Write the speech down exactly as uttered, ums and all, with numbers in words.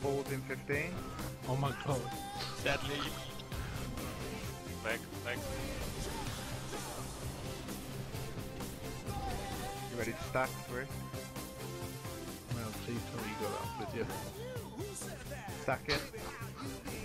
hold in fifteen. Oh my god. Sadly. Back, back. You ready to stack three? Well, please tell me you got that with you. Stack it.